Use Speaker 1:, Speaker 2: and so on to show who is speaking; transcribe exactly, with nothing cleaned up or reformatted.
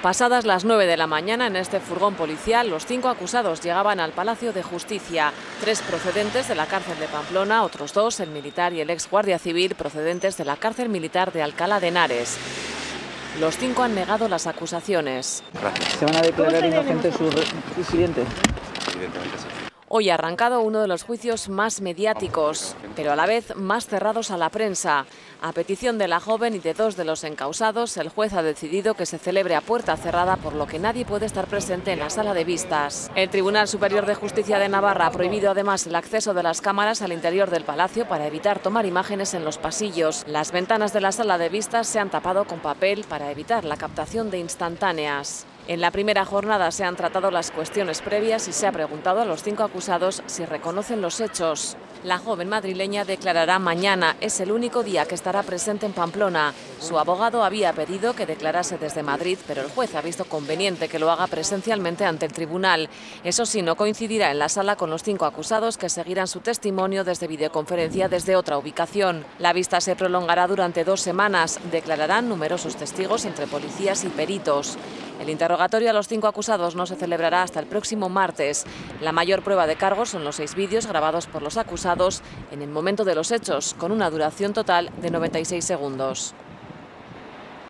Speaker 1: Pasadas las nueve de la mañana, en este furgón policial, los cinco acusados llegaban al Palacio de Justicia. Tres procedentes de la cárcel de Pamplona, otros dos, el militar y el ex guardia civil, procedentes de la cárcel militar de Alcalá de Henares. Los cinco han negado las acusaciones.
Speaker 2: ¿Se van a declarar inocentes sus residentes?
Speaker 3: Evidentemente sí.
Speaker 1: Hoy ha arrancado uno de los juicios más mediáticos, pero a la vez más cerrados a la prensa. A petición de la joven y de dos de los encausados, el juez ha decidido que se celebre a puerta cerrada, por lo que nadie puede estar presente en la sala de vistas. El Tribunal Superior de Justicia de Navarra ha prohibido además el acceso de las cámaras al interior del palacio para evitar tomar imágenes en los pasillos. Las ventanas de la sala de vistas se han tapado con papel para evitar la captación de instantáneas. En la primera jornada se han tratado las cuestiones previas y se ha preguntado a los cinco acusados si reconocen los hechos. La joven madrileña declarará mañana, es el único día que estará presente en Pamplona. Su abogado había pedido que declarase desde Madrid, pero el juez ha visto conveniente que lo haga presencialmente ante el tribunal. Eso sí, no coincidirá en la sala con los cinco acusados, que seguirán su testimonio desde videoconferencia desde otra ubicación. La vista se prolongará durante dos semanas. Declararán numerosos testigos entre policías y peritos. El interrogatorio a los cinco acusados no se celebrará hasta el próximo martes. La mayor prueba de cargos son los seis vídeos grabados por los acusados en el momento de los hechos, con una duración total de noventa y seis segundos.